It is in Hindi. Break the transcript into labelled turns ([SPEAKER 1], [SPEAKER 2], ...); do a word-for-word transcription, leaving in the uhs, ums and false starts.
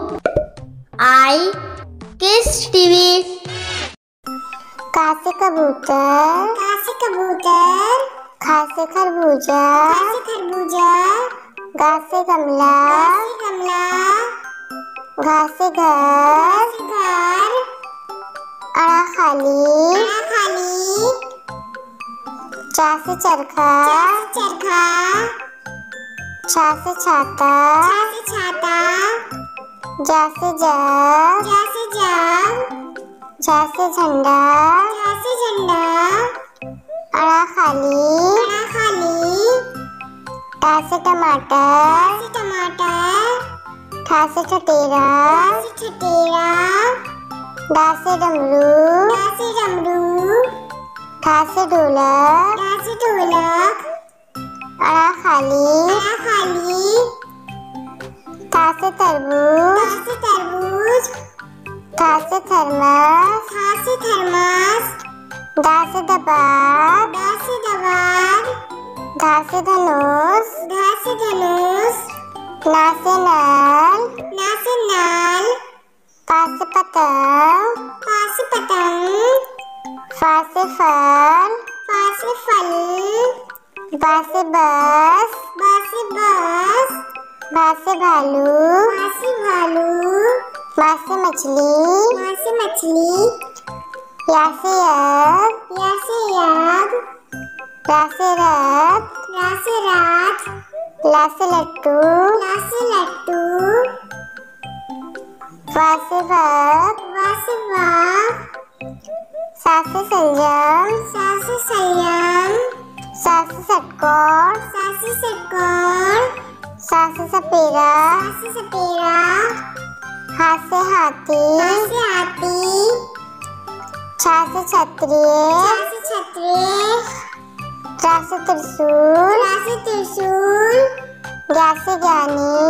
[SPEAKER 1] आई किड्स टीवी।
[SPEAKER 2] का से कबूतर,
[SPEAKER 3] का से कबूतर,
[SPEAKER 2] खा से खरबूजा,
[SPEAKER 3] खा से खरबूजा,
[SPEAKER 2] गा से गमला,
[SPEAKER 3] गा से गमला,
[SPEAKER 2] घा से घर,
[SPEAKER 3] घा से घर,
[SPEAKER 2] अड़ा खाली,
[SPEAKER 3] अड़ा खाली,
[SPEAKER 2] चा से चरखा,
[SPEAKER 3] चा से चरखा,
[SPEAKER 2] छा से छाता,
[SPEAKER 3] छा से छाता,
[SPEAKER 2] जा से जग,
[SPEAKER 3] जा से जग,
[SPEAKER 2] झा से झंडा,
[SPEAKER 3] झा से झंडा,
[SPEAKER 2] अड़ा खाली,
[SPEAKER 3] अड़ा खाली,
[SPEAKER 2] टा से टमाटर,
[SPEAKER 3] टा से टमाटर,
[SPEAKER 2] ठा से ठटेरा,
[SPEAKER 3] टा से ठटेरा,
[SPEAKER 2] डा से डमरू,
[SPEAKER 3] डा से डमरू,
[SPEAKER 2] ठा से ढोलक,
[SPEAKER 3] डा से ढोलक,
[SPEAKER 2] अड़ा खाली,
[SPEAKER 3] अड़ा खाली,
[SPEAKER 2] था से तरबूज,
[SPEAKER 3] ता से तरबूज,
[SPEAKER 2] था से थर्मस,
[SPEAKER 3] था से थर्मस,
[SPEAKER 2] दा से दबाब,
[SPEAKER 3] डा से दवार,
[SPEAKER 2] धा से धनुष,
[SPEAKER 3] धा से धनुष,
[SPEAKER 2] ना से नल,
[SPEAKER 3] ना से नाल,
[SPEAKER 2] पा से पतंग,
[SPEAKER 3] पा से पतंग,
[SPEAKER 2] फा से फल,
[SPEAKER 3] फा से फल,
[SPEAKER 2] बा से बस,
[SPEAKER 3] बा से बस,
[SPEAKER 2] भा से भालू,
[SPEAKER 3] भा से भालू,
[SPEAKER 2] मा से मछली,
[SPEAKER 3] मा से मछली,
[SPEAKER 2] या से यज्ञ,
[SPEAKER 3] या से याग,
[SPEAKER 2] रा से रथ,
[SPEAKER 3] रा से रात,
[SPEAKER 2] ला से लट्टू,
[SPEAKER 3] ला से लट्टू,
[SPEAKER 2] वा से वक,
[SPEAKER 3] वा से वाक,
[SPEAKER 2] सा से संयम,
[SPEAKER 3] सा से संयम,
[SPEAKER 2] सा से षटकोण,
[SPEAKER 3] सा से षटकोण,
[SPEAKER 2] सा से सपेरा,
[SPEAKER 3] सा से सपेरा,
[SPEAKER 2] हा से हाथी,
[SPEAKER 3] हा से हाथी,
[SPEAKER 2] छा से छतरी,
[SPEAKER 3] छा से छतरी,
[SPEAKER 2] त्रा से त्रिशूल,
[SPEAKER 3] रा से त्रिशूल,
[SPEAKER 2] ज्ञा से ज्ञानी,